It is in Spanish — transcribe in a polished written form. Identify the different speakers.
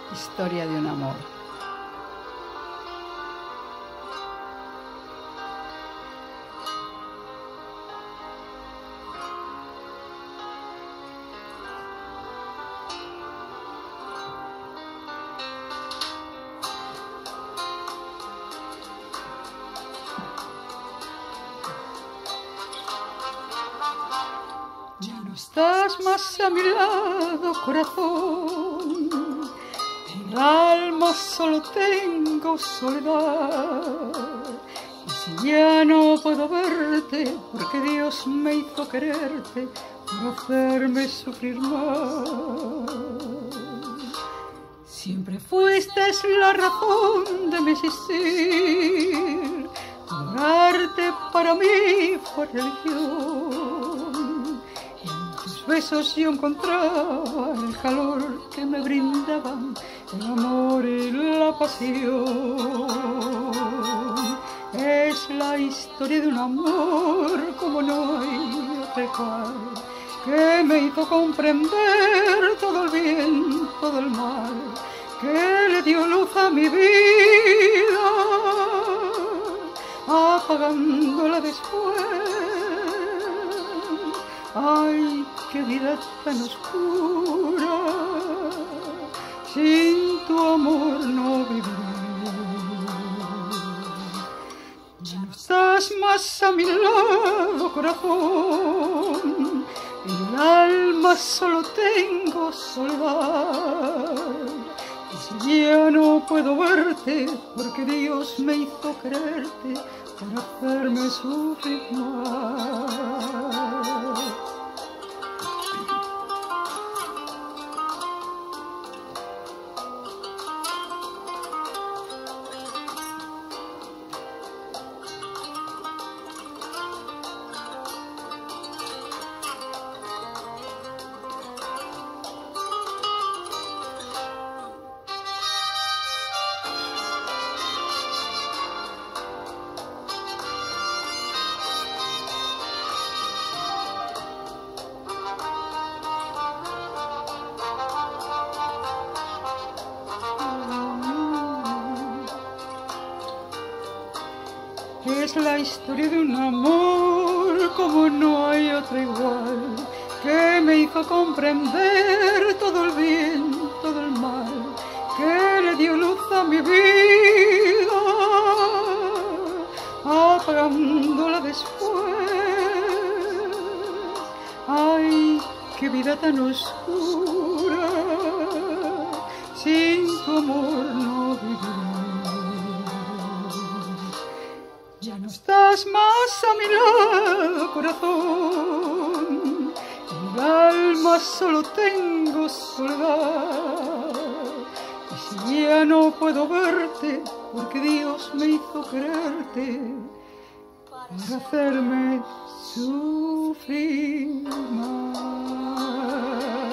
Speaker 1: Historia de un amor. Ya no estás más a mi lado, corazón. En el alma solo tengo soledad. Y si ya no puedo verte, porque Dios me hizo quererte para hacerme sufrir más. Siempre fuiste la razón de mi existir. Adorarte para mí fue religión. Y en tus besos yo encontraba el calor que me brindaban el amor y la pasión. Es la historia de un amor como no hay otra igual, que me hizo comprender todo el bien, todo el mal, que le dio luz a mi vida, apagándola después. Ay, qué vida tan oscura, sin tu amor no viviré. Ya no estás más a mi lado, corazón. En el alma solo tengo soledad. Y si ya no puedo verte, porque Dios me hizo quererte para hacerme sufrir más. Es la historia de un amor como no hay otra igual, que me hizo comprender todo el bien, todo el mal, que le dio luz a mi vida, apagándola después. Ay, qué vida tan oscura, sin tu amor no viviré. Ya no estás más a mi lado, corazón. En el alma solo tengo soledad. Y si ya no puedo verte, porque Dios me hizo quererte para hacerme sufrir más.